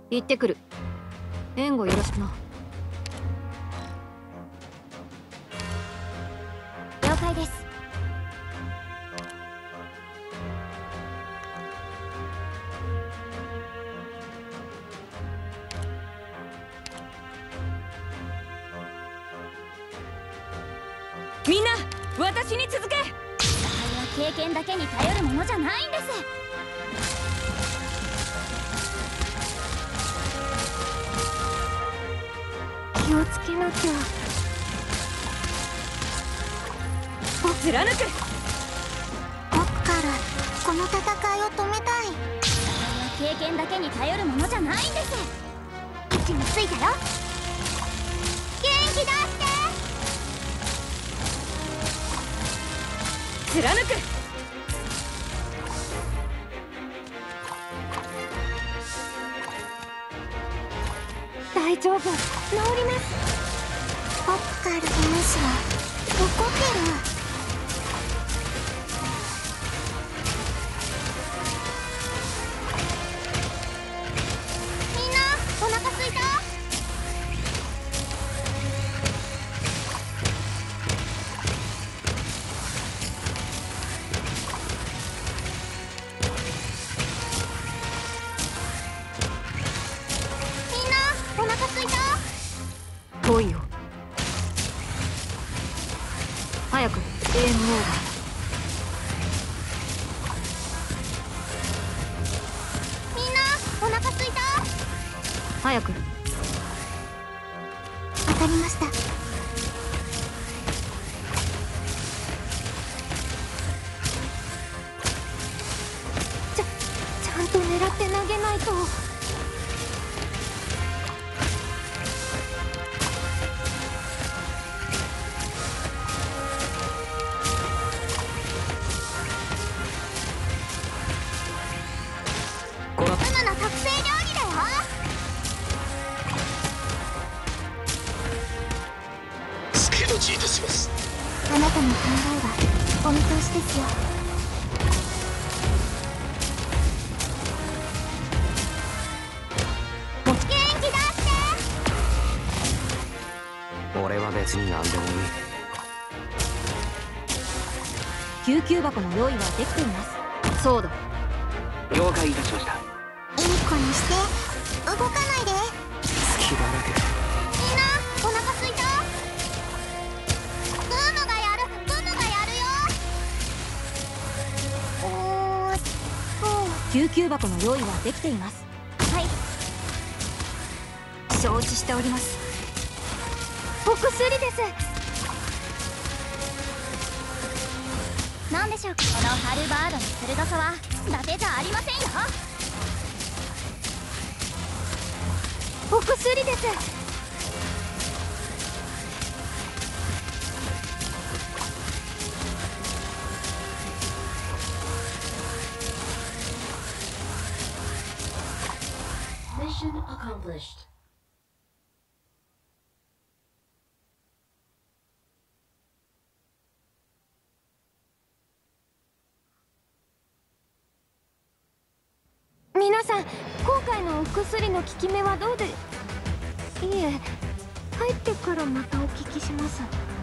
行ってくる。援護よろしくな。 了解です。 みんな私に続け。 戦いは経験だけに頼るものじゃないんです。 気をつけなきゃ。 貫く。 僕からこの戦いを止めたい。戦いは経験だけに頼るものじゃないんです。位置についたよ。元気出して。 貫く。 大丈夫、治ります。 僕からの主は怒ってる。みんなお腹すいた？みんなお腹すいた？ 来いよ。早くゲームオーバー。 みんなお腹すいた？ 早く。 わかりました。 ちゃんと狙って投げないと。 ママの特製料理だよ。 助立ちいたします。 あなたの考えはお見通しですよ。元気出して。 俺は別に何でもいい。 救急箱の用意はできています。そうだ。 了解いたしました。 いい子にして動かないで。 隙だらけ。 みんなお腹すいた？ブムがやる、ブムがやるよ。 救急箱の用意はできています。 はい。 承知しております。お薬です。 なんでしょうか。このハルバードの鋭さは伊達じゃありませんよ。 お薬です。 Mission accomplished. 皆さん、今回のお薬の効き目はどうで。いえ、帰ってからまたお聞きします。